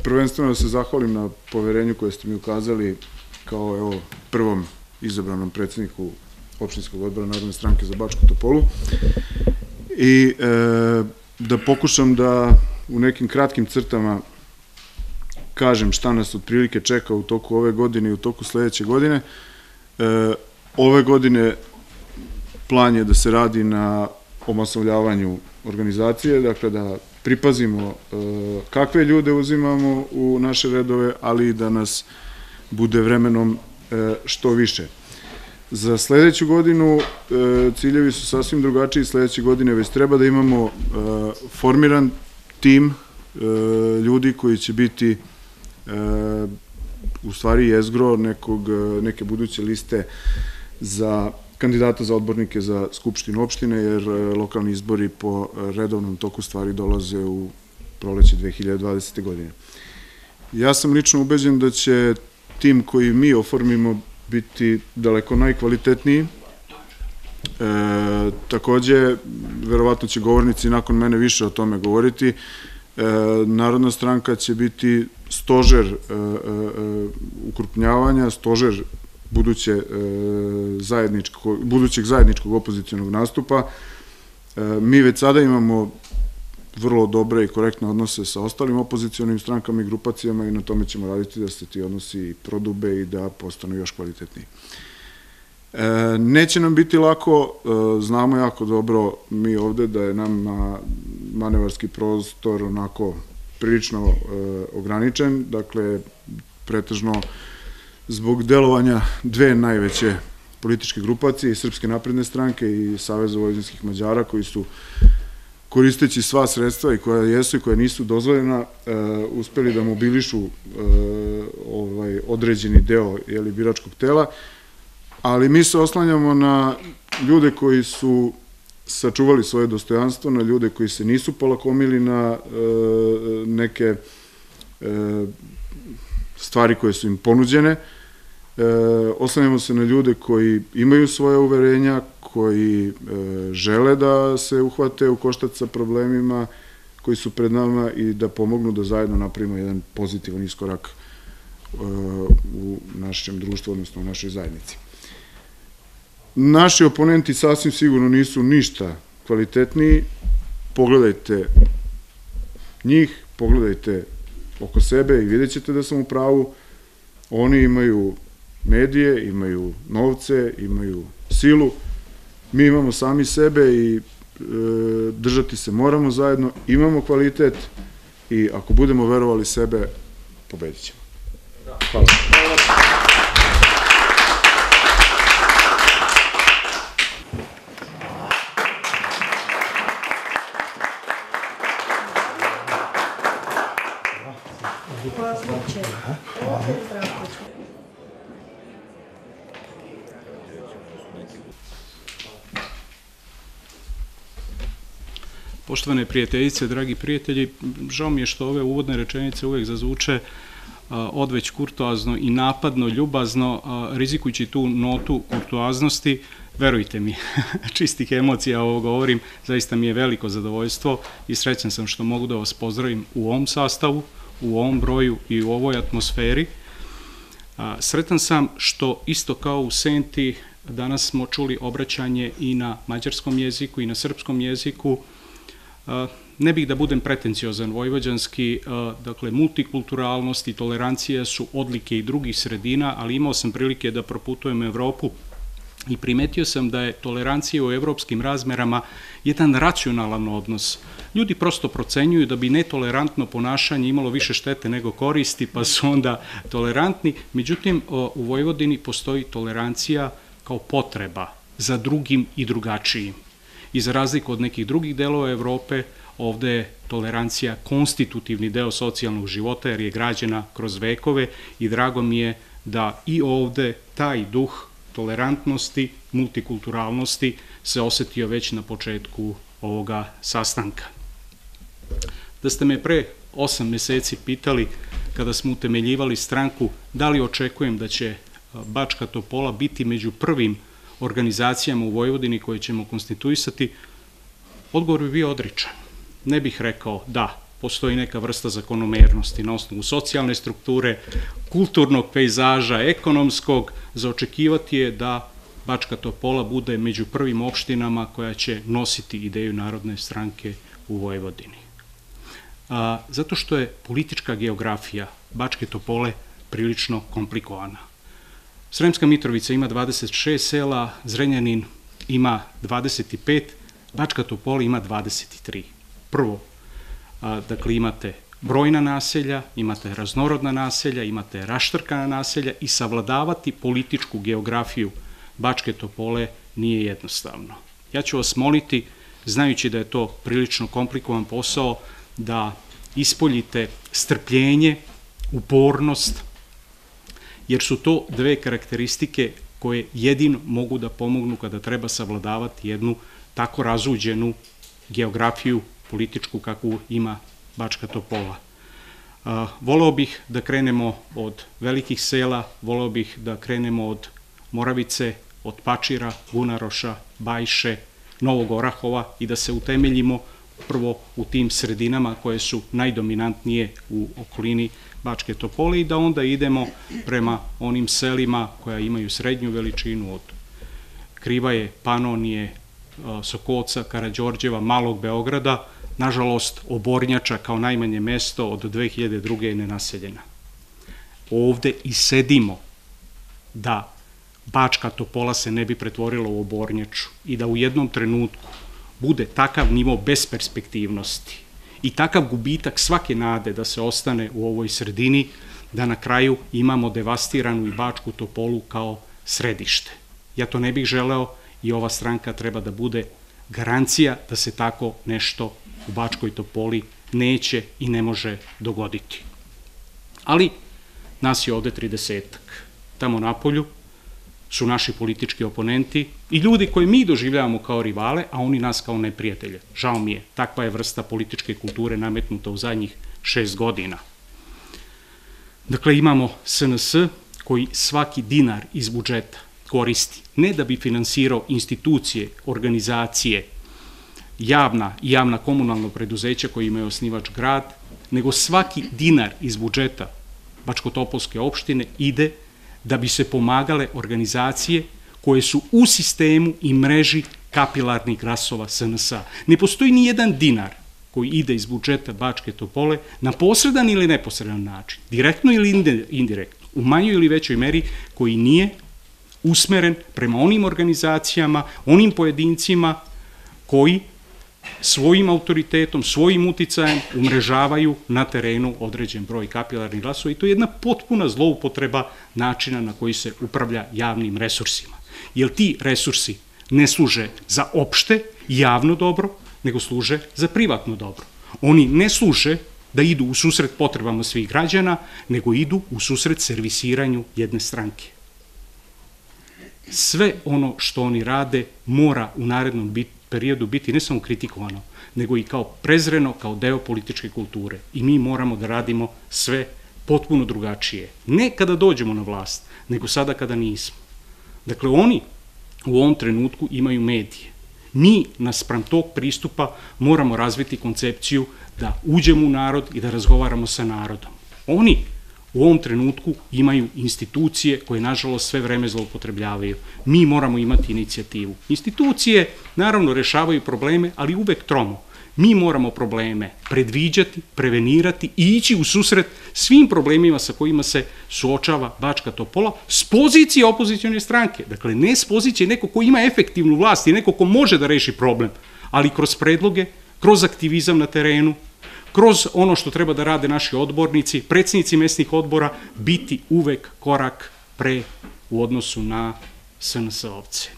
prvenstveno da se zahvalim na poverenju koje ste mi ukazali kao prvom izabranom predsjedniku opštinskog odbora Narodne stranke za Bačku Topolu i da pokušam da u nekim kratkim crtama kažem šta nas otprilike čeka u toku ove godine i u toku sledeće godine. Ove godine plan je da se radi na omasovljavanju organizacije, dakle da pripazimo kakve ljude uzimamo u naše redove, ali i da nas bude vremenom što više. Za sledeću godinu ciljevi su sasvim drugačiji. Sledeće godine već treba da imamo formiran tim ljudi koji će biti u stvari jezgro neke buduće liste za kandidata za odbornike za Skupštinu opštine, jer lokalni izbori po redovnom toku stvari dolaze u proleće 2020. godine. Ja sam lično ubeđen da će tim koji mi oformimo biti daleko najkvalitetniji. Takođe, verovatno će govornici nakon mene više o tome govoriti. Narodna stranka će biti stožer ukrupnjavanja, stožer budućeg zajedničkog opozicionog nastupa. Mi već sada imamo vrlo dobre i korektne odnose sa ostalim opozicionim strankama i grupacijama i na tome ćemo raditi da se ti odnosi prodube i da postanu još kvalitetniji. Neće nam biti lako, znamo jako dobro mi ovde da je nam manevarski prostor onako prilično ograničen, dakle pretežno zbog delovanja dve najveće političke grupacije, Srpske napredne stranke i Saveza vojvođanskih Mađara, koji su koristeći sva sredstva i koja jesu i koja nisu dozvoljena, uspeli da mobilišu određeni deo biračkog tela, ali mi se oslanjamo na ljude koji su sačuvali svoje dostojanstvo, na ljude koji se nisu polakomili na neke stvari koje su im ponuđene. Oslanjamo se na ljude koji imaju svoje uverenja, koji žele da se uhvate u koštac sa problemima koji su pred nama i da pomognu da zajedno napravimo jedan pozitivan iskorak u našem društvu, odnosno u našoj zajednici. Naši oponenti sasvim sigurno nisu ništa kvalitetniji. Pogledajte njih, pogledajte oko sebe i vidjet ćete da sam u pravu. Oni imaju medije, imaju novce, imaju silu. Mi imamo sami sebe i držati se moramo zajedno. Imamo kvalitet i ako budemo verovali sebe, pobedit ćemo. Hvala. Poštovane prijateljice, dragi prijatelji, žao mi je što ove uvodne rečenice uvek zazvuče odveć kurtoazno i napadno, ljubazno, rizikujući tu notu kurtoaznosti. Verujte mi, čistih emocija ovo govorim, zaista mi je veliko zadovoljstvo i srećan sam što mogu da vas pozdravim u ovom sastavu, u ovom broju i u ovoj atmosferi. Sretan sam što isto kao u Senti danas smo čuli obraćanje i na mađarskom jeziku i na srpskom jeziku. Ne bih da budem pretenciozan vojvođanski, dakle multikulturalnost i tolerancija su odlike i drugih sredina, ali imao sam prilike da proputujem Evropu i primetio sam da je tolerancija u evropskim razmerama jedan racionalan odnos. Ljudi prosto procenjuju da bi netolerantno ponašanje imalo više štete nego koristi, pa su onda tolerantni. Međutim, u Vojvodini postoji tolerancija kao potreba za drugim i drugačijim. I za razliku od nekih drugih delova Evrope, ovde je tolerancija konstitutivni deo socijalnog života jer je građena kroz vekove i drago mi je da i ovde taj duh tolerantnosti, multikulturalnosti se osetio već na početku ovoga sastanka. Da ste me pre 8 meseci pitali, kada smo utemeljivali stranku, da li očekujem da će Bačka Topola biti među prvim organizacijama u Vojvodini koje ćemo konstituisati, odgovor bi bio odričan. Ne bih rekao da, postoji neka vrsta zakonomernosti na osnovu socijalne strukture, kulturnog pejzaža, ekonomskog, za očekivati je da Bačka Topola bude među prvim opštinama koja će nositi ideju Narodne stranke u Vojvodini. Zato što je politička geografija Bačke Topole prilično komplikovana. Sremska Mitrovica ima 26 sela, Zrenjanin ima 25, Bačka Topola ima 23. Prvo, dakle imate brojna naselja, imate raznorodna naselja, imate raštrkana naselja i savladavati političku geografiju Bačke Topole nije jednostavno. Ja ću vas moliti, znajući da je to prilično komplikovan posao, da ispoljite strpljenje, upornost, jer su to dve karakteristike koje jedino mogu da pomognu kada treba savladavati jednu tako razuđenu geografiju političku kakvu ima Bačka Topola. Voleo bih da krenemo od velikih sela, voleo bih da krenemo od Moravice, od Pačira, Bunaroša, Bajše, Novog Orahova i da se utemeljimo prvo u tim sredinama koje su najdominantnije u okolini Bačke Topole i da onda idemo prema onim selima koja imaju srednju veličinu od Krivaje, Panonije, Sokoca, Karađorđeva, Malog Beograda. Nažalost, Obornjača kao najmanje mesto od 2002. je nenaseljena. Ovde i sedimo da Bačka Topola se ne bi pretvorila u Obornjaču i da u jednom trenutku bude takav nivo besperspektivnosti i takav gubitak svake nade da se ostane u ovoj sredini, da na kraju imamo devastiranu i Bačku Topolu kao središte. Ja to ne bih želeo i ova stranka treba da bude garancija da se tako nešto u Bačkoj Topoli neće i ne može dogoditi. Ali nas je ovde 30-ak. Tamo napolju su naši politički oponenti i ljudi koje mi doživljavamo kao rivale, a oni nas kao neprijatelje. Žao mi je, takva je vrsta političke kulture nametnuta u zadnjih 6 godina. Dakle, imamo SNS koji svaki dinar iz budžeta koristi ne da bi finansirao institucije, organizacije, javna i javna komunalna preduzeća koji imaju osnivač grad, nego svaki dinar iz budžeta Bačkotopolske opštine ide da bi se pomagale organizacije koje su u sistemu i mreži kapilarnih rasova SNS-a. Ne postoji ni jedan dinar koji ide iz budžeta Bačke Topole na posredan ili neposredan način, direktno ili indirektno, u manjoj ili većoj meri, koji nije usmeren prema onim organizacijama, onim pojedincima koji svojim autoritetom, svojim uticajem umrežavaju na terenu određen broj kapilarnih glasova i to je jedna potpuna zloupotreba načina na koji se upravlja javnim resursima. Jer ti resursi ne služe za opšte javno dobro, nego služe za privatno dobro. Oni ne služe da idu u susret potrebama svih građana, nego idu u susret servisiranju jedne stranke. Sve ono što oni rade mora u narednom periodu biti ne samo kritikovano, nego i kao prezreno, kao deo političke kulture. I mi moramo da radimo sve potpuno drugačije. Ne kada dođemo na vlast, nego sada kada nismo. Dakle, oni u ovom trenutku imaju medije. Mi, naspram tog pristupa, moramo razviti koncepciju da uđemo u narod i da razgovaramo sa narodom. Oni u ovom trenutku imaju institucije koje, nažalost, sve vreme zloupotrebljavaju. Mi moramo imati inicijativu. Institucije, naravno, rešavaju probleme, ali uvek tromo. Mi moramo probleme predviđati, prevenirati i ići u susret svim problemima sa kojima se suočava Bačka Topola s pozicije opozicione stranke. Dakle, ne s pozicije neko ko ima efektivnu vlast i neko ko može da reši problem, ali kroz predloge, kroz aktivizam na terenu, kroz ono što treba da rade naši odbornici, predsednici mesnih odbora, biti uvek korak pre u odnosu na SNS-ovce.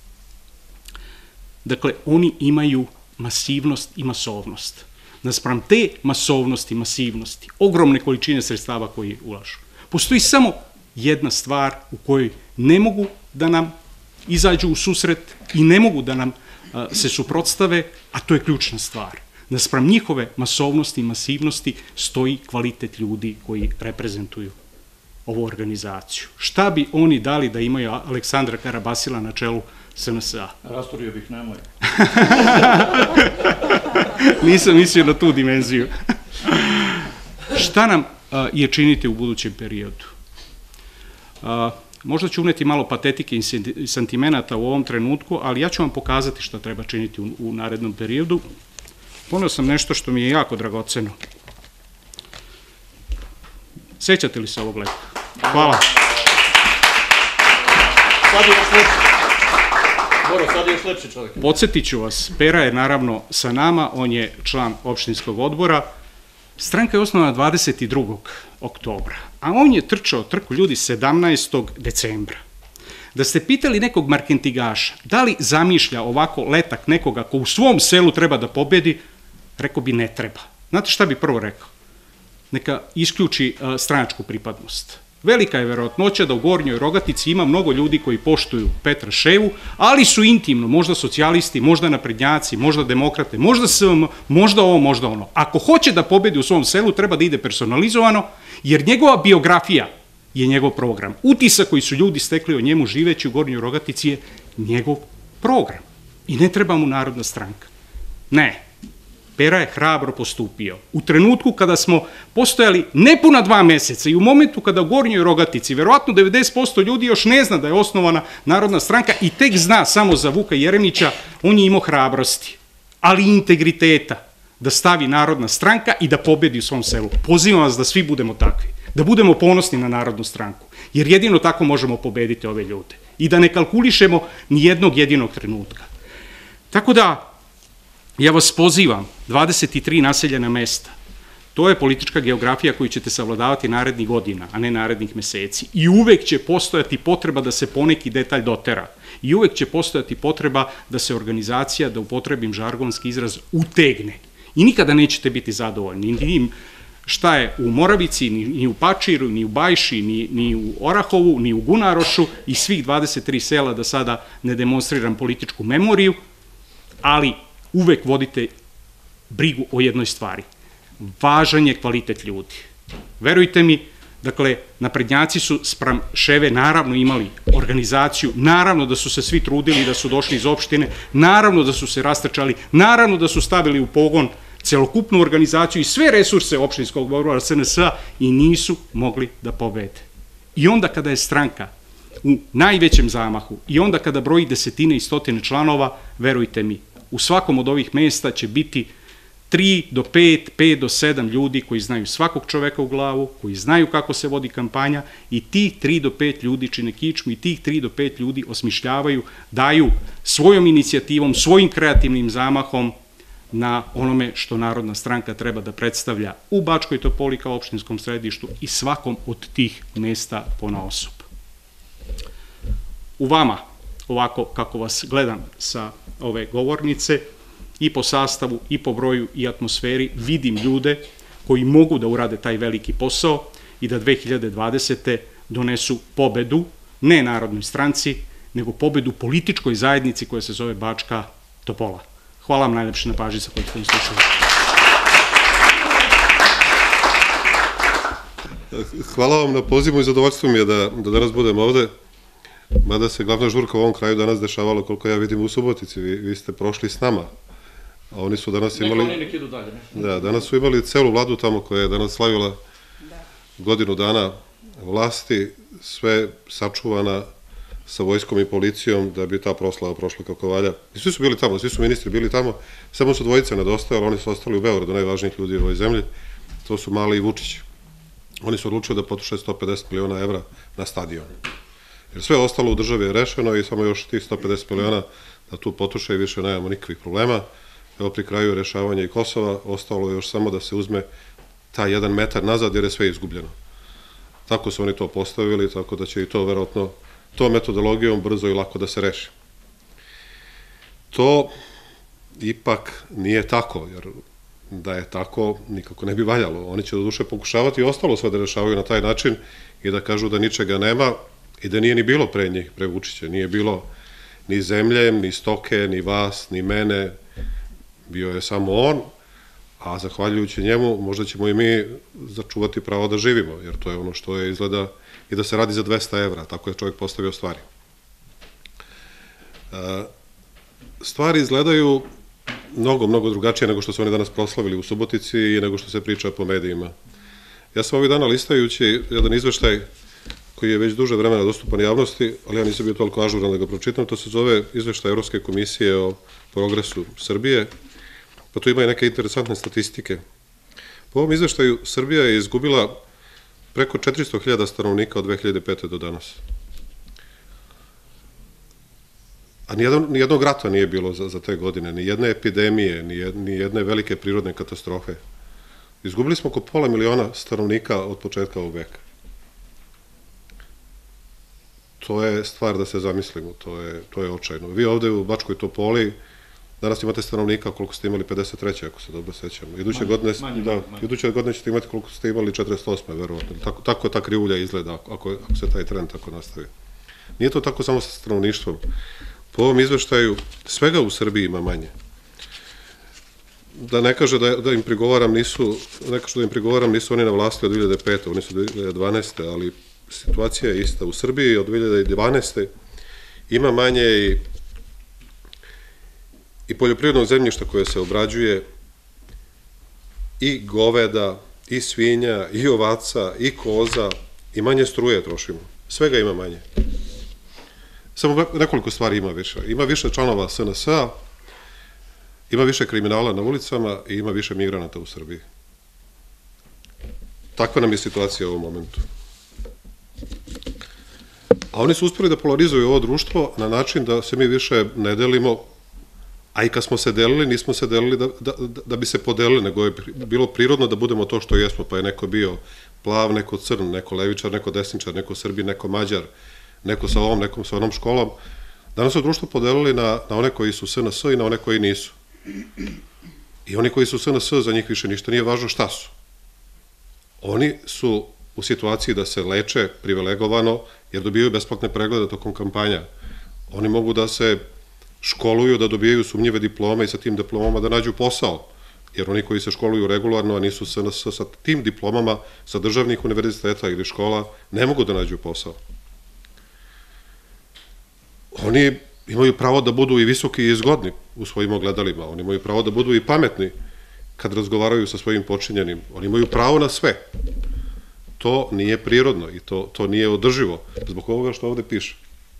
Dakle, oni imaju masivnost i masovnost. Naspram te masovnosti, masivnosti, ogromne količine sredstava koji ulažu, postoji samo jedna stvar u kojoj ne mogu da nam izađu u susret i ne mogu da nam se suprotstave, a to je ključna stvar. Naspram njihove masovnosti i masivnosti stoji kvalitet ljudi koji reprezentuju ovu organizaciju. Šta bi oni dali da imaju Aleksandra Karabasila na čelu SNS-a? Rasturio bih, nemoj. Nisam mislio na tu dimenziju. šta nam je činiti u budućem periodu? Možda ću uneti malo patetike i sentimenata u ovom trenutku, ali ja ću vam pokazati šta treba činiti u narednom periodu. Poneo sam nešto što mi je jako dragoceno. Sećate li se ovog leta? Hvala. Sad je još lepši. Boro, sad je još lepši čovjek. Podsjetit ću vas, Pera je naravno sa nama, on je član opštinskog odbora. Stranka je osnovana 22. oktobra, a on je trčao trku ljudi 17. decembra. Da ste pitali nekog markentigaša da li zamišlja ovako letak nekoga ko u svom selu treba da pobedi, rekao bi ne treba. Znate šta bi prvo rekao? Neka isključi stranačku pripadnost. Velika je verovatnoća da u Gornjoj Rogatici ima mnogo ljudi koji poštuju Petra Ševu, ali su intimno, možda socijalisti, možda naprednjaci, možda demokrate, možda SM, možda ovo, možda ono. Ako hoće da pobedi u svom selu, treba da ide personalizovano, jer njegova biografija je njegov program. Utisak koji su ljudi stekli o njemu živeći u Gornjoj Rogatici je njegov program. I ne treba mu Narodna stranka. Ne. Pera je hrabro postupio. U trenutku kada smo postojali nepuna 2 meseca i u momentu kada u Gornjoj Rogatici, verovatno 90% ljudi još ne zna da je osnovana Narodna stranka i tek zna samo za Vuka Jeremića, on je imao hrabrosti, ali i integriteta da stavi Narodna stranka i da pobedi u svom selu. Pozivam vas da svi budemo takvi, da budemo ponosni na Narodnu stranku, jer jedino tako možemo pobediti ove ljude i da ne kalkulišemo ni jednog jedinog trenutka. Tako da, ja vas pozivam, 23 naseljena mesta, to je politička geografija koju ćete savladavati narednih godina, a ne narednih meseci. I uvek će postojati potreba da se poneki detalj dotera. I uvek će postojati potreba da se organizacija, da upotrebim žargonski izraz, utegne. I nikada nećete biti zadovoljni. Ni šta je u Moravici, ni u Pačiru, ni u Bajši, ni u Orahovu, ni u Gunarošu i svih 23 sela, da sada ne demonstriram političku memoriju, ali uvek vodite brigu o jednoj stvari. Važan je kvalitet ljudi. Verujte mi, dakle, naprednjaci su sprem Ševe naravno imali organizaciju, naravno da su se svi trudili da su došli iz opštine, naravno da su se rastrčali, naravno da su stavili u pogon celokupnu organizaciju i sve resurse opštinskog odbora SNS-a i nisu mogli da pobede. I onda kada je stranka u najvećem zamahu i onda kada broji desetine i stotine članova, verujte mi, u svakom od ovih mesta će biti 3 do 5, 5 do 7 ljudi koji znaju svakog čoveka u glavu, koji znaju kako se vodi kampanja i tih 3 do 5 ljudi čine kičmu i tih 3 do 5 ljudi osmišljavaju, daju svojom inicijativom, svojim kreativnim zamahom na onome što Narodna stranka treba da predstavlja u Bačkoj Topoli kao opštinskom središtu i svakom od tih mesta ponaosob. U vama, ovako kako vas gledam sa ove govornice, i po sastavu, i po broju, i atmosferi, vidim ljude koji mogu da urade taj veliki posao i da 2020. donesu pobedu, ne Narodnoj stranci, nego pobedu političkoj zajednici koja se zove Bačka Topola. Hvala vam najlepše na pažnji sa kojim ste mi slušali. Hvala vam na pozivu i zadovoljstvo mi je da danas budem ovde. Mada se glavna žurka u ovom kraju danas dešavala, koliko ja vidim, u Subotici. Vi ste prošli s nama, a oni su danas imali... Neki oni nek idu dalje, ne? Da, danas su imali celu vladu tamo koja je danas slavila godinu dana vlasti, sve sačuvana sa vojskom i policijom da bi ta proslava prošla kako valja. I svi su bili tamo, svi su ministri bili tamo, samo su dvojice nedostajali, oni su ostali u Beogradu, najvažnijih ljudi u ovoj zemlji, to su Mali i Vučić. Oni su odlučili da potroše 150 miliona evra na stadion. Jer sve ostalo u državi je rešeno i samo još tih 150 miliona da tu potroše i više nemamo nikakvih problema. Evo pri kraju rešavanja i Kosova, ostalo je još samo da se uzme taj 1 metar nazad jer je sve izgubljeno. Tako su oni to postavili, tako da će i to verovatno tom metodologijom brzo i lako da se reši. To ipak nije tako, jer da je tako nikako ne bi valjalo. Oni će do duše pokušavati i ostalo sve da rešavaju na taj način i da kažu da ničega nema i da nije ni bilo pre njih, pre Vučića. Nije bilo ni zemlje, ni stoke, ni vas, ni mene. Bio je samo on, a zahvaljujući njemu možda ćemo i mi začuvati pravo da živimo, jer to je ono što je izgleda i da se radi za 200 evra, tako je čovjek postavio stvari. Stvari izgledaju mnogo drugačije nego što su oni danas proslavili u Subotici i nego što se priča po medijima. Ja sam ovih dana listajući jedan izveštaj koji je već duže vremena dostupan javnosti, ali ja nisam bio toliko ažuran da ga pročitam, to se zove izveštaj Evropske komisije o progresu Srbije, pa tu ima i neke interesantne statistike. Po ovom izveštaju Srbija je izgubila preko 400.000 stanovnika od 2005. do danas. A nijednog rata nije bilo za te godine, ni jedne epidemije, ni jedne velike prirodne katastrofe. Izgubili smo oko 500.000 stanovnika od početka ovog veka. To je stvar da se zamislimo, to je očajno. Vi ovde u Bačkoj Topoli danas imate stanovnika koliko ste imali 53. ako se dobro sećamo. Iduće godine ćete imati koliko ste imali 48. verovatno. Tako ta krivulja izgleda ako se taj trend tako nastavi. Nije to tako samo sa stanovništvom. Po ovom izveštaju svega u Srbiji ima manje. Da ne kaže da im prigovaram nisu oni na vlasti od 2005. Oni su 2012. ali situacija je ista. U Srbiji od 2012. ima manje i poljoprivrednog zemljišta koje se obrađuje, i goveda, i svinja, i ovaca, i koza, i manje struje trošimo. Svega ima manje. Samo nekoliko stvari ima više. Ima više članova SNS-a, ima više kriminala na ulicama i ima više migranata u Srbiji. Takva nam je situacija u ovom momentu. A oni su uspeli da polarizuju ovo društvo na način da se mi više ne delimo, a i kad smo se delili, nismo se delili da bi se podelili, nego je bilo prirodno da budemo to što jesmo, pa je neko bio plav, neko crn, neko levičar, neko desničar, neko Srbin, neko Mađar, neko sa ovom, nekom sa onom školom. Danas su društvo podelili na one koji su SNS i na one koji nisu. I oni koji su SNS, za njih više ništa nije važno šta su. Oni su u situaciji da se leče privilegovano, jer dobijaju besplatne preglede tokom kampanja. Oni mogu da se školuju, da dobijaju sumnjive diplome i sa tim diplomama da nađu posao. Jer oni koji se školuju regularno, a nisu SNS, sa tim diplomama sa državnih univerziteta ili škola, ne mogu da nađu posao. Oni imaju pravo da budu i visoki i zgodni u svojim ogledalima. Oni imaju pravo da budu i pametni kad razgovaraju sa svojim počinjenim. Oni imaju pravo na sve. To nije prirodno i to nije održivo zbog ovoga što ovde piše.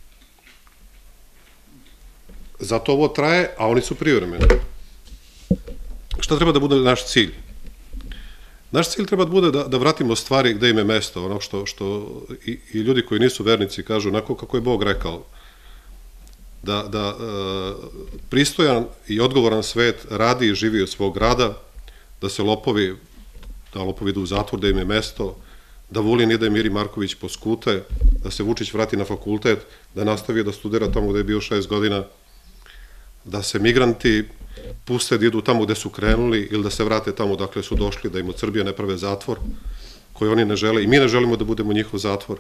Zato ovo traje, a oni su privremeni. Šta treba da bude naš cilj? Naš cilj treba da bude da vratimo stvari gde im je mesto, ono što i ljudi koji nisu vernici kažu onako kako je Bog rekao, da pristojan i odgovoran svet radi i živi od svog rada, da lopovi idu u zatvor, da im je mesto, da Vulin ide Miri Marković poskute, da se Vučić vrati na fakultet, da nastavi da studira tamo gde je bio 6 godina, da se migranti puste da idu tamo gde su krenuli ili da se vrate tamo dakle su došli, da im od Srbije ne prave zatvor koji oni ne žele i mi ne želimo da budemo njihov zatvor.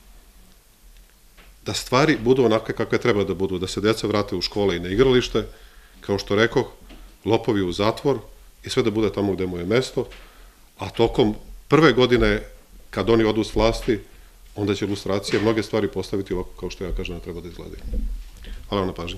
Da stvari budu onakve kakve treba da budu, da se deca vrate u škole i na igralište, kao što rekoh, lopovi u zatvor i sve da bude tamo gde mu je mesto, a tokom prve godine kad oni odu s vlasti, onda će ilustracije mnoge stvari postaviti ovako kao što ja kažem da treba da izgledaju. Hvala vam na pažnji.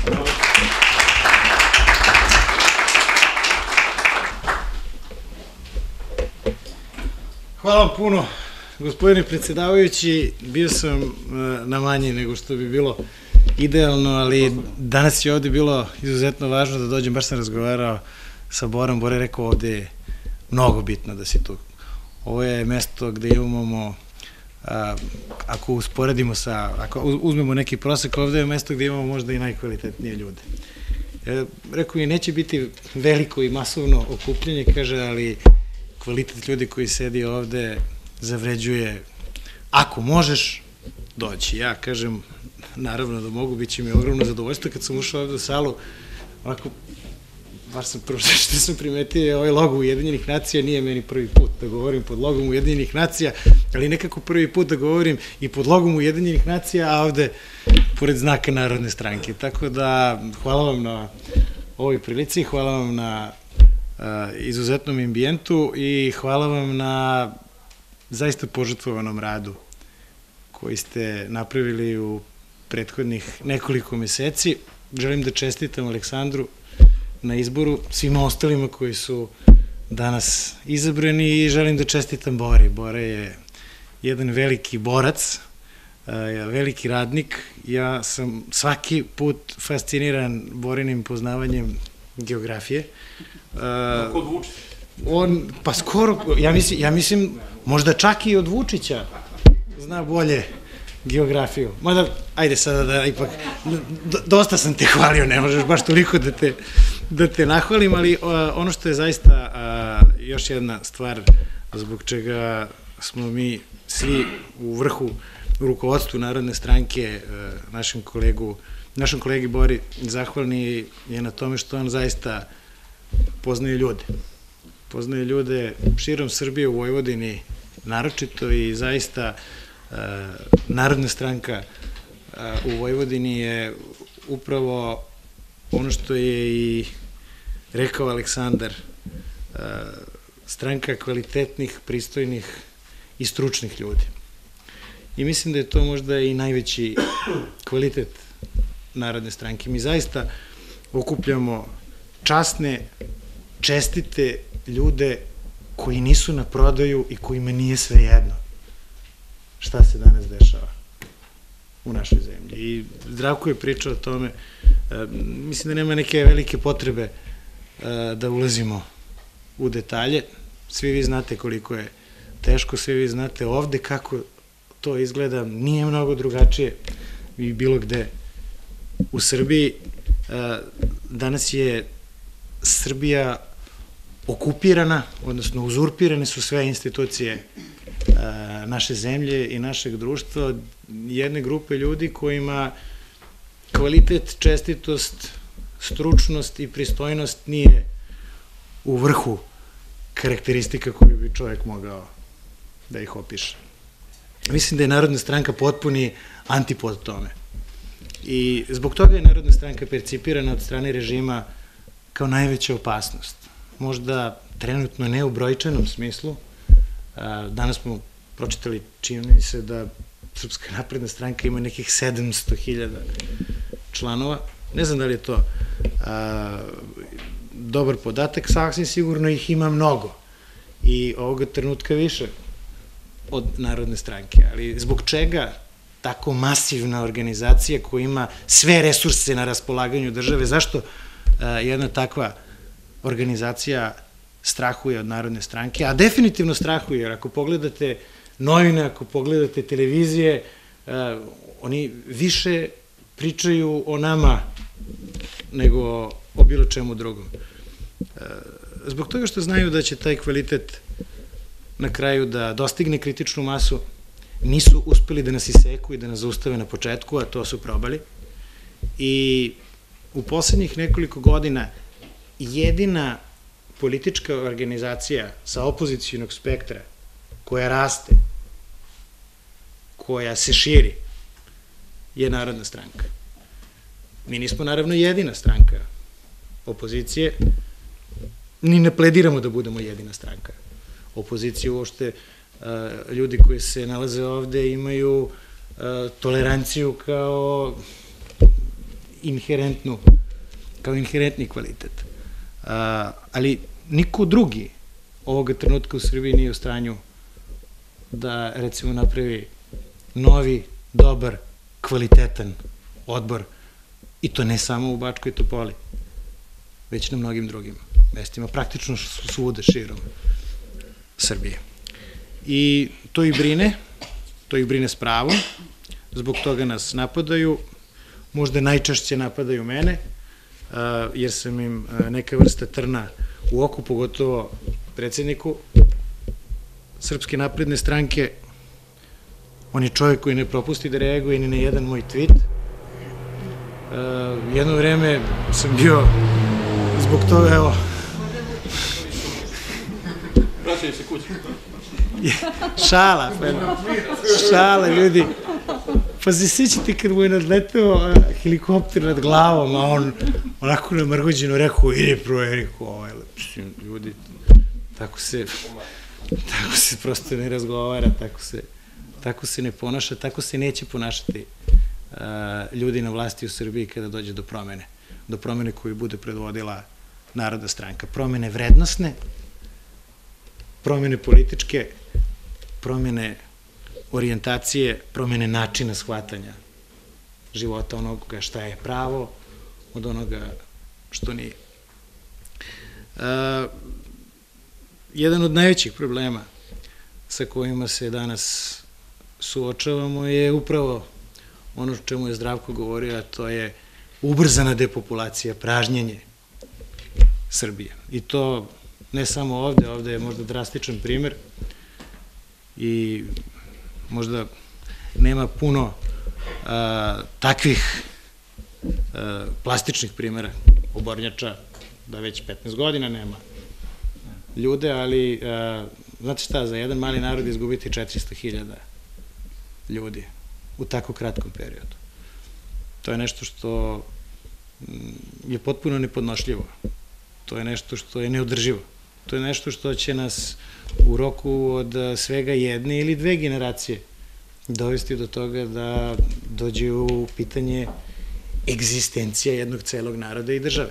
Hvala vam puno, gospodine predsjedavajući. Bio sam na manje nego što bi bilo idealno, ali danas je ovde bilo izuzetno važno da dođem. Baš sam razgovarao sa Borom. Bor je rekao ovde je mnogo bitno da si tu. Ovo je mesto gde imamo, ako usporedimo ako uzmemo neki prosek, ovde je mesto gde imamo možda i najkvalitetnije ljude. Rekao je, neće biti veliko i masovno okupljanje, kaže, ali kvalitet ljudi koji sedi ovde zavređuje, ako možeš, doći. Ja kažem, naravno da mogu, bit će mi ogromno zadovoljstvo. Kad sam ušao ovde u salu, ovako, bar sam prvo što sam primetio, ovaj logo Ujedinjenih nacija nije meni prvi put da govorim pod logom Ujedinjenih nacija, ali nekako prvi put da govorim i pod logom Ujedinjenih nacija, a ovde pored znaka Narodne stranke. Tako da, hvala vam na ovoj prilici, hvala vam na izuzetnom ambijentu i hvala vam na zaista požrtvovanom radu koji ste napravili u prethodnih nekoliko meseci. Želim da čestitam Aleksandru na izboru, svima ostalima koji su danas izabrani i želim da čestitam Bori. Bora je jedan veliki borac, veliki radnik. Ja sam svaki put fasciniran Borinim poznavanjem geografije. Kod Vučića? Pa skoro, ja mislim, možda čak i od Vučića zna bolje geografiju. Mada, ajde sada da ipak, dosta sam te hvalio, ne možeš baš toliko da te nahvalim, ali ono što je zaista još jedna stvar zbog čega smo mi svi u vrhu, u rukovodstvu Narodne stranke, našem kolegi Bori zahvalni je na tome što on zaista poznaje ljude. Poznaje ljude širom Srbije, u Vojvodini naročito, i zaista Narodna stranka u Vojvodini je upravo ono što je i rekao Aleksandar, stranka kvalitetnih, pristojnih i stručnih ljudi. I mislim da je to možda i najveći kvalitet Narodne stranke. Mi zaista okupljamo časne, čestite ljude koji nisu na prodaju i kojima nije svejedno šta se danas dešava u našoj zemlji. I Zdravko je pričao o tome, mislim da nema neke velike potrebe da ulazimo u detalje. Svi vi znate koliko je teško, svi vi znate ovde kako to izgleda, nije mnogo drugačije i bilo gde u Srbiji. Danas je Srbija okupirana, odnosno uzurpirane su sve institucije naše zemlje i našeg društva od jedne grupe ljudi kojima kvalitet, čestitost, stručnost i pristojnost nije u vrhu karakteristika koju bi čovjek mogao da ih opiše. Mislim da je Narodna stranka potpuni antipod tome. I zbog toga je Narodna stranka percipirana od strane režima kao najveća opasnost. Možda trenutno ne u brojčanom smislu. Danas smo pročitali, čini se da Srpska napredna stranka ima nekih 700.000 članova. Ne znam da li je to dobar podatak, sasvim sigurno ih ima mnogo. I ovoga trenutka više od Narodne stranke. Ali zbog čega tako masivna organizacija koja ima sve resurse na raspolaganju države, zašto jedna takva organizacija strahuje od Narodne stranke, a definitivno strahuje, jer ako pogledate novine, ako pogledate televizije, oni više pričaju o nama nego o bilo čemu drugom. Zbog toga što znaju da će taj kvalitet na kraju da dostigne kritičnu masu, nisu uspeli da nas iseku i da nas zaustave na početku, a to su probali. I u poslednjih nekoliko godina jedina politička organizacija sa opozicijonog spektra koja raste, koja se širi, je Narodna stranka. Mi nismo naravno jedina stranka opozicije, ni ne plediramo da budemo jedina stranka opozicije. Uopšte ljudi koji se nalaze ovde imaju toleranciju kao inherentni kvalitet. Ali niko drugi ovoga trenutka u Srbiji nije u stanju da, recimo, napravi novi, dobar, kvalitetan odbor, i to ne samo u Bačkoj Topoli, već na mnogim drugim mestima, praktično svuda širom Srbije. I to ih brine s pravom, zbog toga nas napadaju, možda najčešće napadaju mene, jer sam im neka vrsta trna u oku, pogotovo predsjedniku Srpske napredne stranke. On je čovjek koji ne propusti da reaguje ni na jedan moj tweet. Jedno vreme sam bio zbog toga, evo... Vraćaju se kući. Šala, ljudi. Pa se sjećate kad mu je nadleteo helikopter nad glavom, a on onako namrgođeno rekao, ide pro ljudi, tako se prosto ne razgovara, tako se ne ponaša, tako se neće ponašati ljudi na vlasti u Srbiji kada dođe do promene koju bude predvodila Narodna stranka. Promene vrednosne, promene političke, promene orijentacije, promene načina shvatanja života onoga šta je pravo od onoga što nije. Jedan od najvećih problema sa kojima se danas suočavamo je upravo ono čemu je Zdravko govorio, a to je ubrzana depopulacija, pražnjenje Srbije. I to ne samo ovde, ovde je možda drastičan primer i možda nema puno takvih plastičnih primera obornjača, da već 15 godina nema ljude, ali znate šta, za jedan mali narod izgubiti 400.000 ljudi u tako kratkom periodu. To je nešto što je potpuno nepodnošljivo. To je nešto što je neodrživo. To je nešto što će nas u roku od svega jedne ili dve generacije dovesti do toga da dođe u pitanje egzistencija jednog celog naroda i države.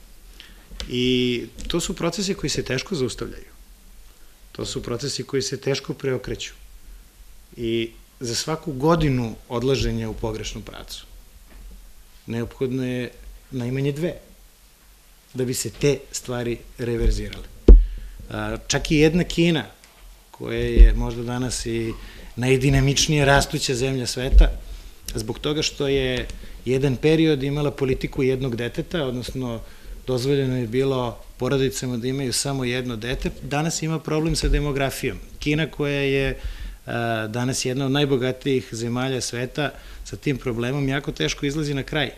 I to su procesi koji se teško zaustavljaju. To su procesi koji se teško preokreću. I za svaku godinu odlaženja u pogrešnu pravcu neophodno je najmanje dve da bi se te stvari reverzirale. Čak i jedna Kina, koja je možda danas i najdinamičnije rastuća zemlja sveta, zbog toga što je jedan period imala politiku jednog deteta, odnosno dozvoljeno je bilo porodicama da imaju samo jedno dete, danas ima problem sa demografijom. Kina, koja je danas jedna od najbogatijih zemalja sveta, sa tim problemom jako teško izlazi na kraj.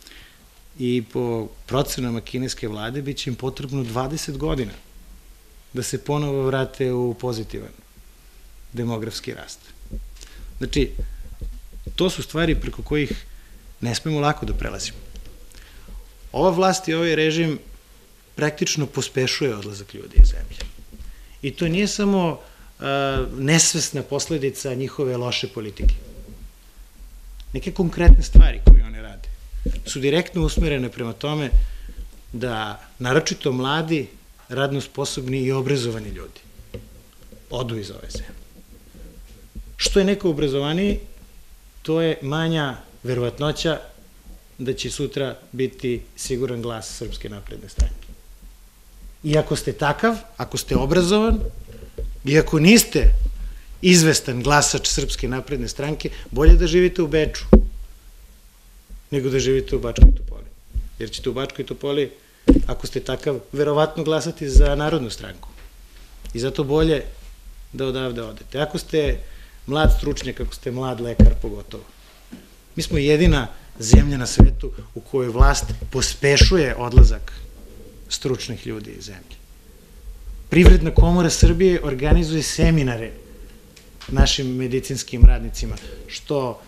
I po procenama kineske vlade biće im potrebno 20 godina da se ponovo vrate u pozitivan demografski rast. Znači, to su stvari preko kojih ne smemo lako da prelazimo. Ova vlast i ovaj režim praktično pospešuje odlazak ljudi iz zemlje. I to nije samo nesvesna posledica njihove loše politike. Neke konkretne stvari koje one rade su direktno usmerene prema tome da naročito mladi, radno sposobni i obrazovani ljudi odu iz ove zemlje. Što je neko obrazovaniji, to je manja verovatnoća da će sutra biti siguran glas Srpske napredne stranke. I ako ste takav, ako ste obrazovan, i ako niste izvestan glasač Srpske napredne stranke, bolje da živite u Beču nego da živite u Bačkoj Topoli. Jer ćete u Bačkoj Topoli, ako ste takav, verovatno glasati za Narodnu stranku. I zato bolje da odavde odete. Ako ste mlad stručnjak, ako ste mlad lekar, pogotovo. Mi smo jedina zemlja na svetu u kojoj vlast pospešuje odlazak stručnih ljudi iz zemlje. Privredna komora Srbije organizuje seminare našim medicinskim radnicima, što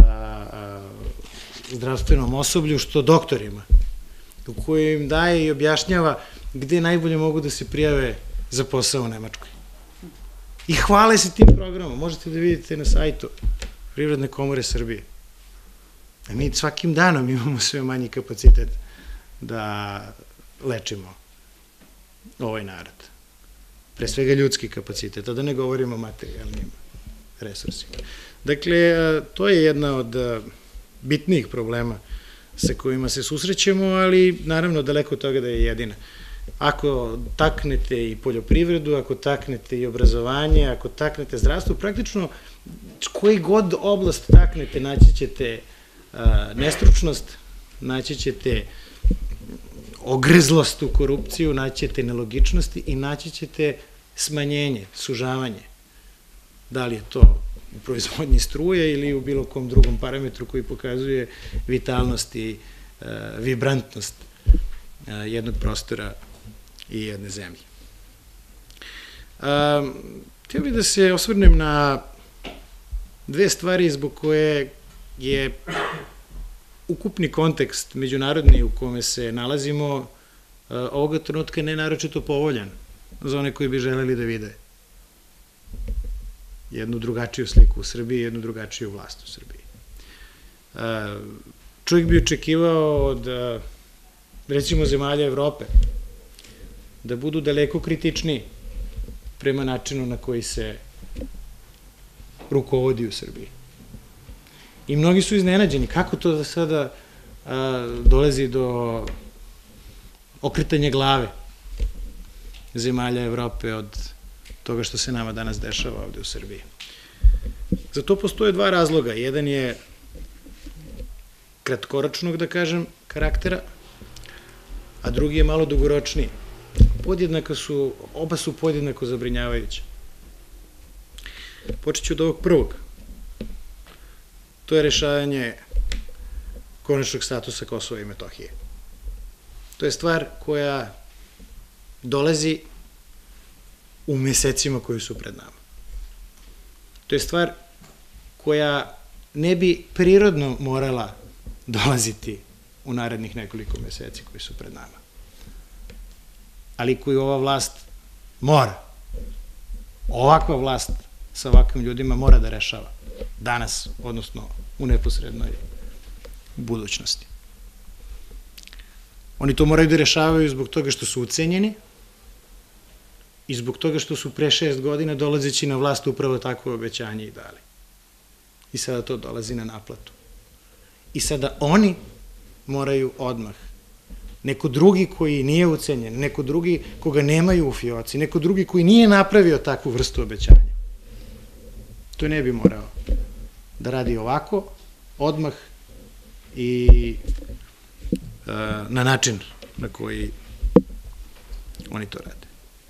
zdravstvenom osoblju, što doktorima, u kojoj im daje i objašnjava gde najbolje mogu da se prijave za posao u Nemačkoj. I hvale se tim programom. Možete da vidite na sajtu Privredne komore Srbije. A mi svakim danom imamo sve manji kapacitet da lečimo ovaj narod. Pre svega ljudski kapacitet, a da ne govorimo o materijalnim resursima. Dakle, to je jedna od bitnijih problema sa kojima se susrećemo, ali naravno daleko od toga da je jedina. Ako taknete i poljoprivredu, ako taknete i obrazovanje, ako taknete zdravstvo, praktično koji god oblast taknete, naći ćete nestručnost, naći ćete ogrzlost u korupciju, naći ćete nelogičnosti i naći ćete smanjenje, sužavanje. Da li je to u proizvodnji struje ili u bilo kom drugom parametru koji pokazuje vitalnost i vibrantnost jednog prostora i jedne zemlje. Htio bih da se osvrnem na dve stvari zbog koje je ukupni kontekst međunarodni u kome se nalazimo ovoga trenutka ne naročito povoljan za one koji bi želeli da vide jednu drugačiju sliku u Srbiji i jednu drugačiju vlast u Srbiji. Čovjek bi očekivao od, recimo, zemalja Evrope da budu daleko kritičniji prema načinu na koji se rukovodi u Srbiji. I mnogi su iznenađeni kako to da sada dolazi do okretanja glave zemalja Evrope od toga što se nama danas dešava ovde u Srbiji. Za to postoje dva razloga. Jedan je kratkoročnog, da kažem, karaktera, a drugi je malo dugoročniji. Oba su podjednako zabrinjavajuće. Počet ću od ovog prvog. To je rešavanje konačnog statusa Kosova i Metohije. To je stvar koja dolazi u mesecima koji su pred nama. To je stvar koja ne bi prirodno morala dolaziti u narednih nekoliko meseci koji su pred nama. Ali koju ova vlast mora, ovakva vlast sa ovakvim ljudima mora da rešava danas, odnosno u neposrednoj budućnosti. Oni to moraju da rešavaju zbog toga što su ucenjeni i zbog toga što su pre 6 godina dolazeći na vlast upravo takvo obećanje i dali. I sada to dolazi na naplatu. I sada oni moraju odmah. Neko drugi koji nije ucenjen, neko drugi koga nemaju u fioci, neko drugi koji nije napravio takvu vrstu obećanja. To ne bi morao da radi ovako, odmah i na način na koji oni to rade.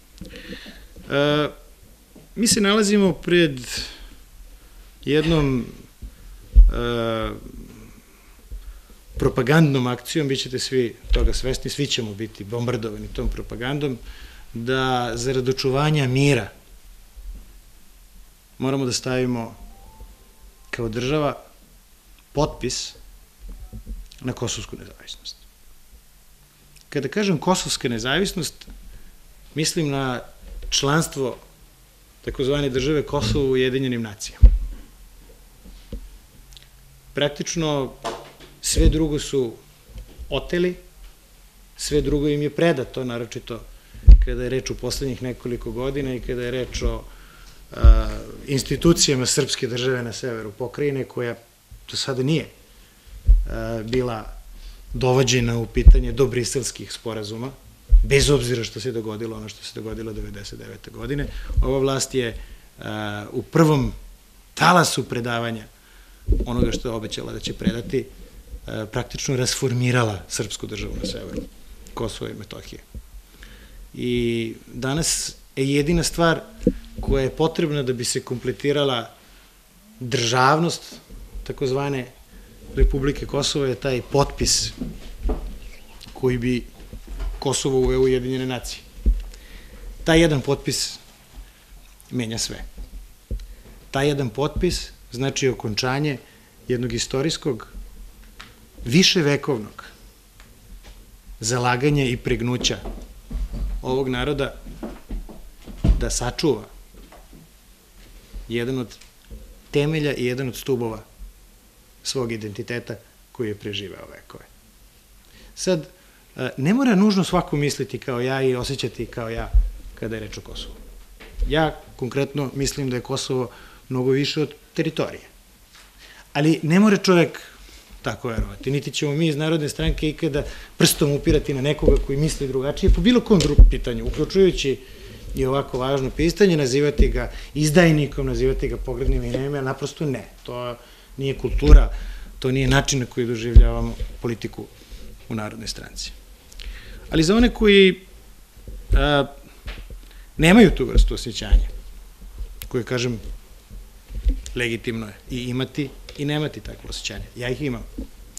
Mi se nalazimo pred jednom propagandnom akcijom, bit ćete svi toga svesni, svi ćemo biti bombardovani tom propagandom, da zarad očuvanja mira moramo da stavimo kao država potpis na kosovsku nezavisnost. Kada kažem kosovska nezavisnost, mislim na članstvo takozvane države Kosovo u Ujedinjenim nacijama. Praktično sve drugo su oteli, sve drugo im je predato, naročito kada je reč u poslednjih nekoliko godina i kada je reč o institucijama srpske države na severu pokrajine, koja do sada nije bila dovođena u pitanje do briselskih sporazuma, bez obzira što se dogodilo ono što se dogodilo 1999. godine. Ova vlast je u prvom talasu predavanja onoga što je obećala da će predati, praktično rasformirala srpsku državu na severu, Kosovo i Metohije. I danas je jedina stvar koja je potrebna da bi se kompletirala državnost takozvane Republike Kosovo je taj potpis koji bi Kosovo uveo u Ujedinjene nacije. Taj jedan potpis menja sve. Taj jedan potpis znači okončanje jednog istorijskog, viševekovnog zalaganja i pregnuća ovog naroda da sačuva jedan od temelja i jedan od stubova svog identiteta koji je preživeo vekove. Sad, ne mora nužno svako misliti kao ja i osjećati kao ja kada je reč o Kosovu. Ja konkretno mislim da je Kosovo mnogo više od teritorije. Ali ne mora čovek tako verovati. Niti ćemo mi iz Narodne stranke ikada prstom upirati na nekoga koji misli drugačije po bilo kom drugom pitanju, uključujući i ovako važno pitanje, nazivati ga izdajnikom, nazivati ga pogrdnim imenima, naprosto ne. To nije kultura, to nije način na koji doživljavamo politiku u Narodnoj stranci. Ali za one koji nemaju tu vrstu osjećanja, koje, kažem, legitimno je i imati i nemati takvo osjećanje. Ja ih imam.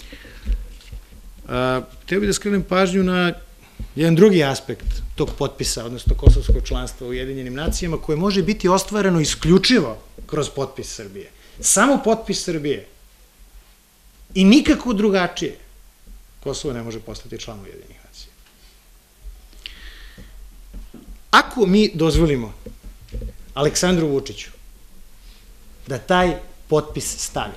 Hteo bih da skrenem pažnju na jedan drugi aspekt tog potpisa, odnosno kosovskog članstva u Ujedinjenim nacijama, koje može biti ostvareno isključivo kroz potpis Srbije. Samo potpis Srbije i nikako drugačije Kosovo ne može postati član Ujedinjenih nacija. Ako mi dozvolimo Aleksandru Vučiću da taj potpis stavi,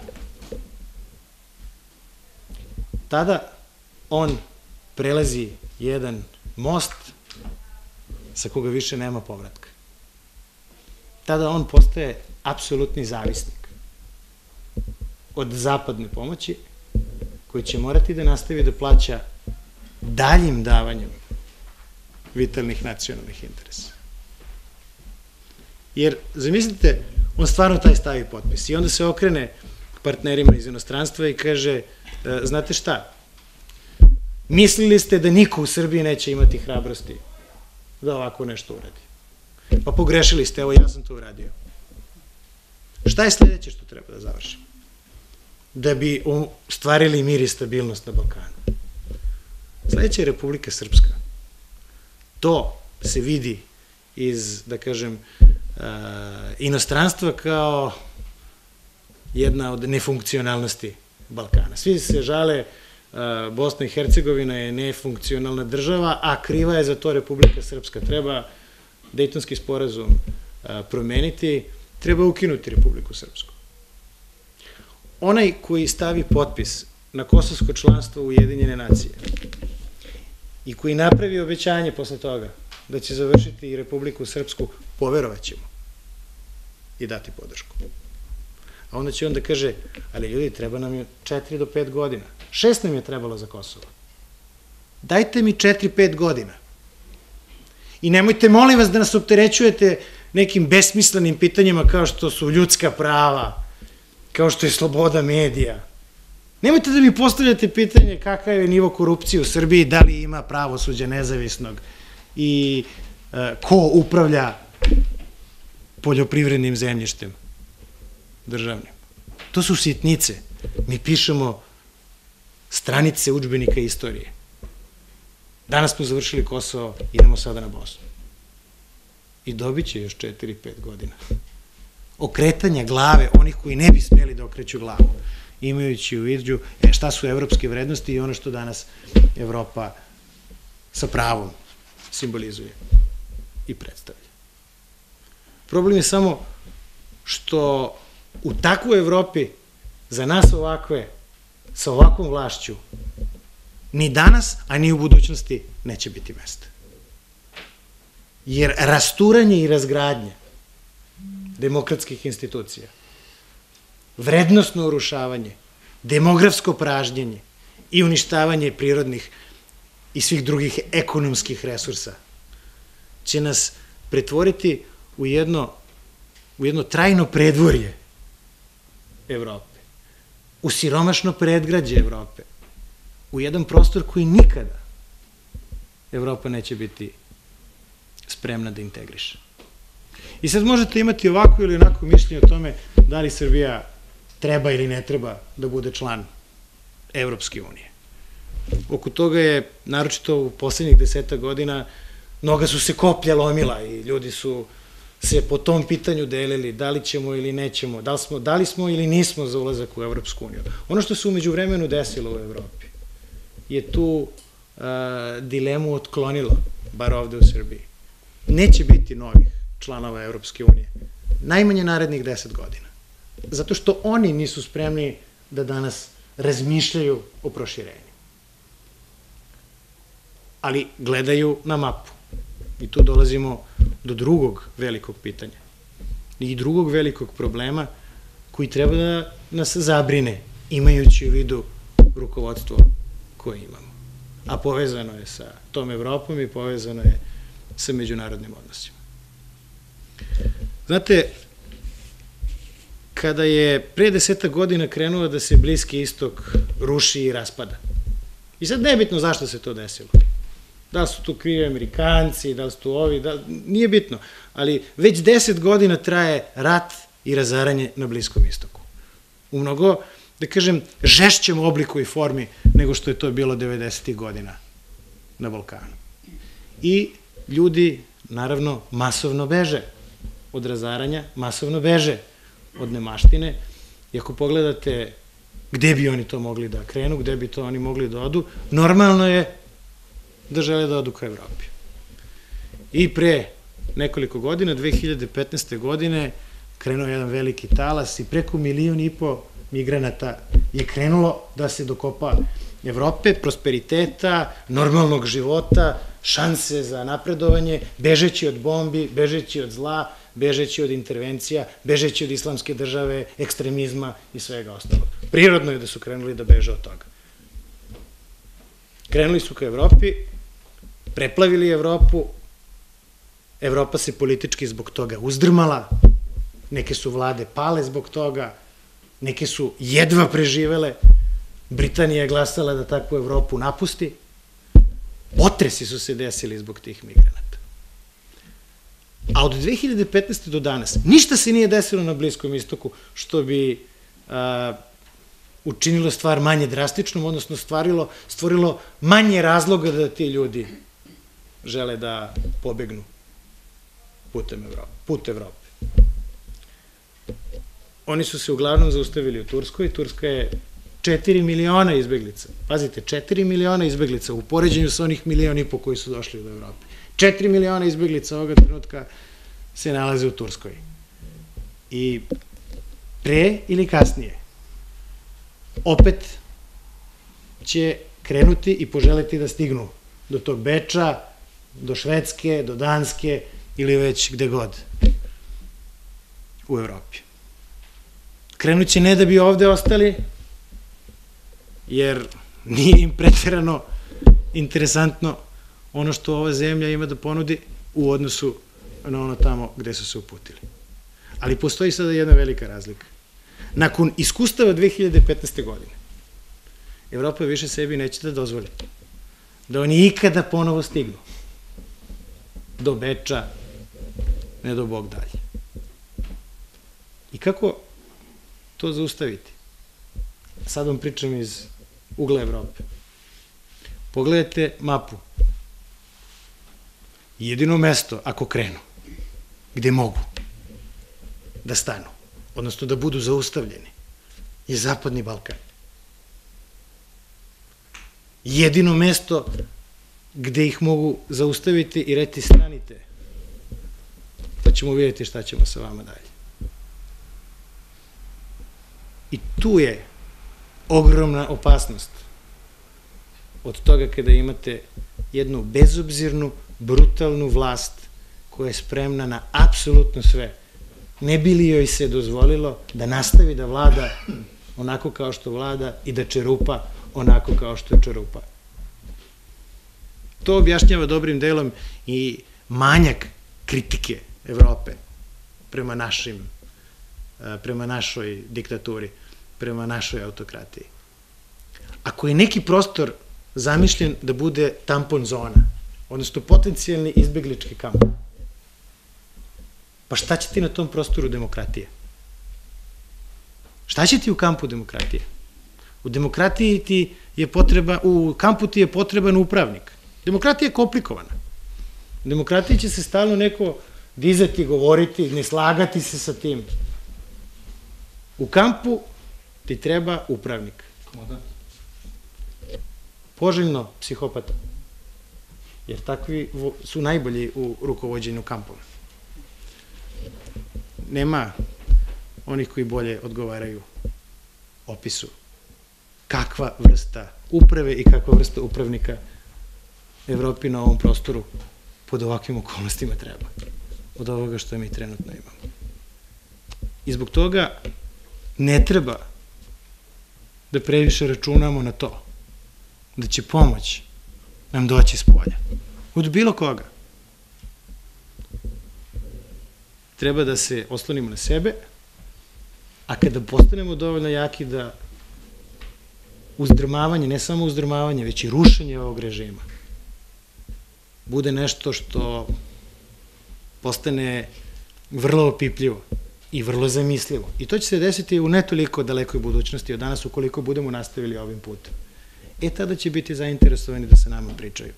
tada on prelazi jedan most sa koga više nema povratka. tada on postaje apsolutni zavisnik od zapadne pomoći, koji će morati da nastavi da plaća daljim davanjem vitalnih nacionalnih interesa. Jer, zamislite, on stvarno taj stavi potpis i onda se okrene partnerima iz inostranstva i kaže, znate šta, mislili ste da niko u Srbiji neće imati hrabrosti da ovako nešto uradi. Pa pogrešili ste, evo ja sam to uradio. Šta je sledeće što treba da završimo? Da bi stvarili mir i stabilnost na Balkanu. Sledeća je Republika Srpska. To se vidi iz, da kažem, inostranstva kao jedna od nefunkcionalnosti Balkana. Svi se žale, Bosna i Hercegovina je nefunkcionalna država, a kriva je za to Republika Srpska. Treba Dejtonski sporazum promeniti, treba ukinuti Republiku Srpsku. Onaj koji stavi potpis na kosovsko članstvo u Ujedinjene nacije i koji napravi obećanje posle toga da će završiti i Republiku Srpsku, poverovaćemo i dati podršku. A onda će on da kaže, ali ljudi, treba nam je 4 do 5 godina. 6 nam je trebalo za Kosovo. Dajte mi 4-5 godina. I nemojte, molim vas, da nas opterećujete nekim besmislenim pitanjima kao što su ljudska prava, kao što je sloboda medija. Nemojte da mi postavljate pitanje kakav je nivo korupcije u Srbiji, da li ima pravosuđa nezavisnog i ko upravlja poljoprivrednim zemljištem državnim. To su sitnice. Mi pišemo stranice udžbenika istorije. Danas smo završili Kosovo, idemo sada na Bosnu. I dobit će još 4-5 godina. Okretanja glave onih koji ne bi smjeli da okreću glavu, imajući u vidu šta su evropske vrednosti i ono što danas Evropa sa pravom simbolizuje i predstavlja. Problem je samo što u takvoj Evropi za nas ovakve, sa ovakvom vlašću, ni danas, a ni u budućnosti neće biti mesta. Jer rasturanje i razgradnje demokratskih institucija, vrednosno urušavanje, demografsko pražnjenje i uništavanje prirodnih i svih drugih ekonomskih resursa će nas pretvoriti u jedno trajno predvorje Evrope, u siromašno predgrađe Evrope, u jedan prostor koji nikada Evropa neće biti spremna da integriše. I sad možete imati ovako ili onako mišljenje o tome da li Srbija treba ili ne treba da bude član Evropske unije. Oko toga je, naročito u poslednjih 10 godina, mnoga su se koplja lomila i ljudi su se po tom pitanju delili da li ćemo ili nećemo, da li smo ili nismo za ulazak u Evropsku uniju. Ono što se umeđu vremenu desilo u Evropi je tu dilemu otklonilo, bar ovde u Srbiji. Neće biti novih članova Evropske unije, najmanje narednih 10 godina. Zato što oni nisu spremni da danas razmišljaju o proširenju. Ali gledaju na mapu. I tu dolazimo do drugog velikog pitanja i drugog velikog problema koji treba da nas zabrine, imajući u vidu rukovodstvo koje imamo. A povezano je sa tom Evropom i povezano je sa međunarodnim odnosima. Znate, kada je pre 10 godina krenuo da se Bliski istok ruši i raspada, i sad nebitno zašto se to desilo, da li su tu krivi Amerikanci, da li su tu ovi, nije bitno, ali već 10 godina traje rat i razaranje na Bliskom istoku. U mnogo, da kažem, žešćem obliku i formi nego što je to bilo 90. godina na Balkanu. I ljudi, naravno, masovno beže od razaranja, masovno beže od nemaštine. I ako pogledate gde bi oni to mogli da krenu, gde bi to oni mogli da odu, normalno je da žele da odu ka Evropi. I pre nekoliko godina, 2015. godine, krenuo jedan veliki talas i preko 1,5 miliona migranata je krenulo da se dokopa Evrope, prosperiteta, normalnog života, šanse za napredovanje, bežeći od bombi, bežeći od zla, bežeći od intervencija, bežeći od islamske države, ekstremizma i svega ostalog. Prirodno je da su krenuli da beže od toga. Krenuli su ka Evropi, preplavili Evropu, Evropa se politički zbog toga uzdrmala, neke su vlade pale zbog toga, neke su jedva preživele, Britanija je glasala da takvu Evropu napusti, potresi su se desili zbog tih migranata. A od 2015. do danas ništa se nije desilo na Bliskom istoku što bi učinilo stvar manje drastičnom, odnosno stvorilo manje razloga da ti ljudi žele da pobegnu put Evrope. Oni su se uglavnom zaustavili u Turskoj. Turska je 4 miliona izbeglica. Pazite, 4 miliona izbeglica u poređenju sa onih 1,5 miliona koji su došli do Evrope. 4 miliona izbeglica ovoga trenutka se nalaze u Turskoj. I pre ili kasnije opet će krenuti i poželeti da stignu do tog Beča, do Švedske, do Danske ili već gde god u Evropi. Krenut će ne da bi ovde ostali, jer nije im preterano interesantno ono što ova zemlja ima da ponudi u odnosu na ono tamo gde su se uputili. Ali postoji sada jedna velika razlika. Nakon iskustava 2015. godine, Evropa više sebi neće da dozvoli da oni ikada ponovo stignu do Beča, ne do Bog dalje. I kako to zaustaviti? Sad vam pričam iz ugla Evrope. Pogledajte mapu. Jedino mesto, ako krenu, gde mogu da stanu, odnosno da budu zaustavljeni, je Zapadni Balkan. Jedino mesto gde ih mogu zaustaviti i reći stanite, pa ćemo vidjeti šta ćemo sa vama dalje. I tu je ogromna opasnost od toga kada imate jednu bezobzirnu, brutalnu vlast koja je spremna na apsolutno sve. Ne bi li joj se dozvolilo da nastavi da vlada onako kao što vlada i da čerupa onako kao što čerupa. To objašnjava dobrim delom i manjak kritike Evrope prema našoj diktaturi, prema našoj autokratiji. Ako je neki prostor zamišljen da bude tampon zona, odnosno potencijalni izbeglički kamp, pa šta će ti na tom prostoru demokratije? Šta će ti u kampu demokratije? U demokratiji ti je u kampu ti je potreban upravnik. Demokratija je komplikovana. U demokratiji će se stalno neko dizati, govoriti, ne slagati se sa tim. U kampu ti treba upravnik. Poželjno psihopata. Jer takvi su najbolji u rukovođenju kampom. Nema onih koji bolje odgovaraju opisu kakva vrsta uprave i kakva vrsta upravnika Evropi na ovom prostoru pod ovakvim okolnostima treba. Od ovoga što mi trenutno imamo. I zbog toga ne treba da previše računamo na to da će pomoć nam doći s polja. Od bilo koga. Treba da se oslonimo na sebe, a kada postanemo dovoljno jaki da uzdrmavanje, ne samo uzdrmavanje, već i rušenje ovog režima, bude nešto što postane vrlo opipljivo i vrlo zamislivo. I to će se desiti u ne toliko dalekoj budućnosti od danas ukoliko budemo nastavili ovim putem. Tada će biti zainteresovani da se nama pričaju.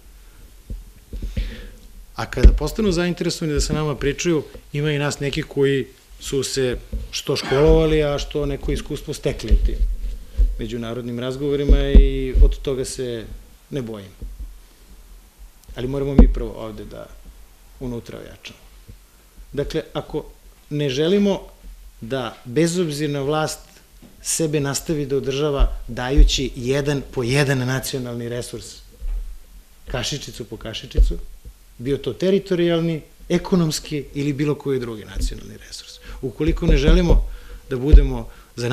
A kada postanu zainteresovani da se nama pričaju, ima i nas neki koji su se što školovali, a što neko iskustvo stekli u tim međunarodnim razgovorima i od toga se ne bojim. Ali moramo mi prvo ovde da unutra ojačamo. Dakle, ako ne želimo da bezobzirna vlast sebe nastavi da održava dajući jedan po jedan nacionalni resurs, kašičicu po kašičicu, bio to teritorijalni, ekonomski ili bilo koji drugi nacionalni resurs. Ukoliko ne želimo da budemo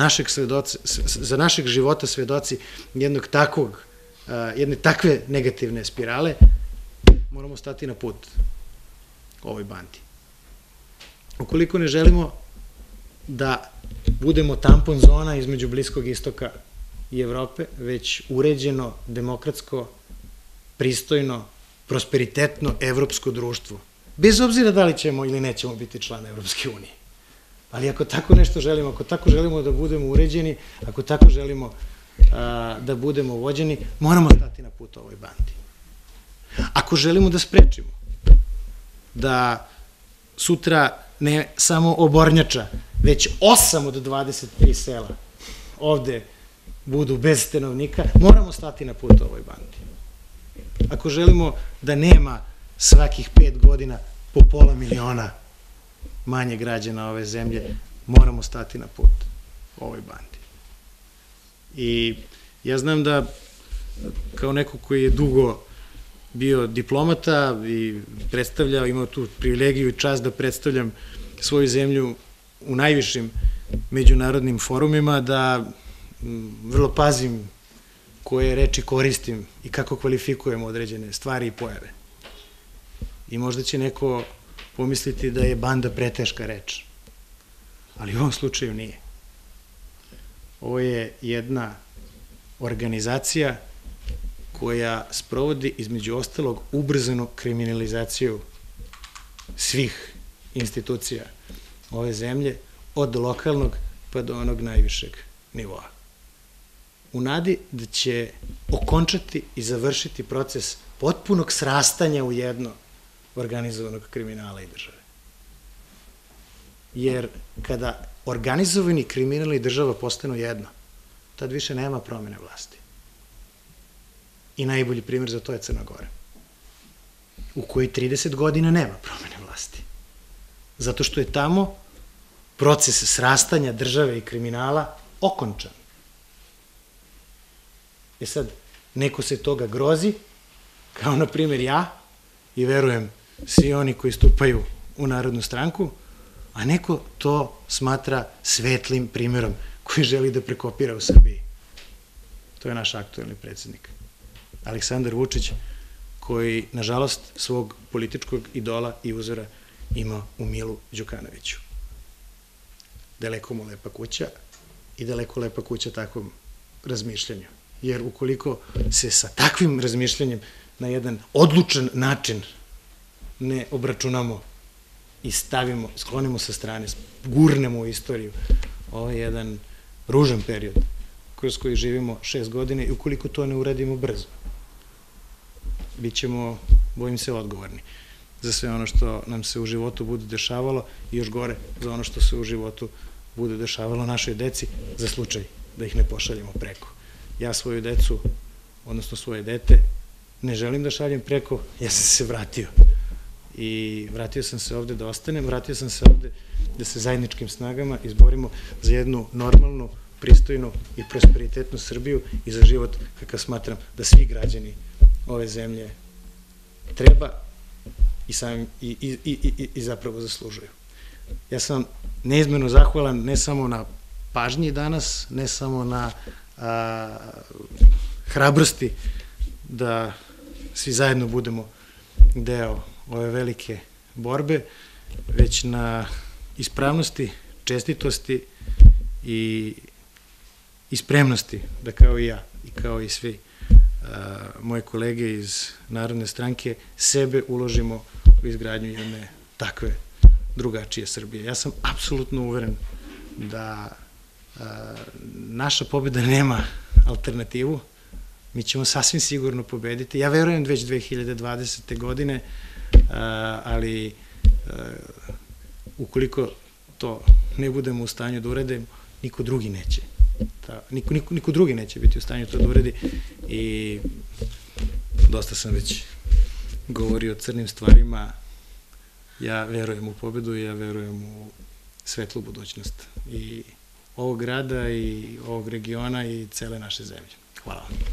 za našeg života svedoci jedne takve negativne spirale, moramo stati na put ovoj bandi. Ukoliko ne želimo da budemo tampon zona između Bliskog istoka i Evrope, već uređeno, demokratsko, pristojno, prosperitetno evropsko društvo, bez obzira da li ćemo ili nećemo biti član Evropske unije. Ali ako tako nešto želimo, ako tako želimo da budemo uređeni, ako tako želimo da budemo vođeni, moramo stati na put ovoj bandi. Ako želimo da sprečimo da sutra ne samo Obornjača, već 8 od 23 sela ovde budu bez stanovnika, moramo stati na put ovoj bandi. Ako želimo da nema svakih 5 godina po pola miliona manje građana ove zemlje, moramo stati na put ovoj bandi. I ja znam da kao neko koji je dugo bio diplomata i predstavljao, imao tu privilegiju i čast da predstavljam svoju zemlju u najvišim međunarodnim forumima, da vrlo pazim koje reči koristim i kako kvalifikujem određene stvari i pojave. I možda će neko pomisliti da je banda preteška reč, ali u ovom slučaju nije. Ovo je jedna organizacija koja sprovodi, između ostalog, ubrzanu kriminalizaciju svih institucija ove zemlje, od lokalnog pa do onog najvišeg nivoa. U nadi da će okončati i završiti proces potpunog srastanja u jedno organizovanog kriminala i države. Jer kada organizovani kriminal i država postanu jedno, tad više nema promene vlasti. I najbolji primjer za to je Crna Gora, u kojoj 30 godina nema promene vlasti. Zato što je tamo proces srastanja države i kriminala okončan. Sad, neko se toga grozi, kao na primjer ja, i verujem svi oni koji stupaju u Narodnu stranku, a neko to smatra svetlim primjerom koji želi da prekopira u Srbiji. To je naš aktuelni predsjednik, Aleksandar Vučić, koji, nažalost, svog političkog idola i uzora ima u Milu Đukanoviću. Daleko mu lepa kuća i daleko lepa kuća takvom razmišljanju. Jer ukoliko se sa takvim razmišljanjem na jedan odlučan način ne obračunamo i stavimo, sklonimo sa strane, gurnemo u istoriju, ovo je jedan ružan period kroz koji živimo 6 godina i ukoliko to ne uradimo brzo, bit ćemo, bojim se, odgovorni za sve ono što nam se u životu bude dešavalo i još gore za ono što se u životu bude dešavalo našoj deci za slučaj da ih ne pošaljemo preko. Ja svoju decu, odnosno svoje dete, ne želim da šaljem preko, ja sam se vratio. I vratio sam se ovde da ostanem, vratio sam se ovde da se zajedničkim snagama izborimo za jednu normalnu, pristojnu i prosperitetnu Srbiju i za život kakav smatram da svi građani ove zemlje treba i zapravo zaslužuju. Ja sam neizmjerno zahvalan ne samo na pažnji danas, ne samo na hrabrosti da svi zajedno budemo deo ove velike borbe, već na ispravnosti, čestitosti i spremnosti da kao i ja i kao i svi moje kolege iz Narodne stranke sebe uložimo u izgradnju jedne takve drugačije Srbije. Ja sam apsolutno uveren da naša pobjeda nema alternativu, mi ćemo sasvim sigurno pobediti. Ja verujem već 2020. godine, ali ukoliko to ne budemo u stanju da uradimo, niko drugi neće. Niko drugi neće biti u stanju to da uradi i dosta sam već govorio o crnim stvarima. Ja verujem u pobedu i ja verujem u svetlu budućnost i ovog grada i ovog regiona i cele naše zemlje. Hvala vam.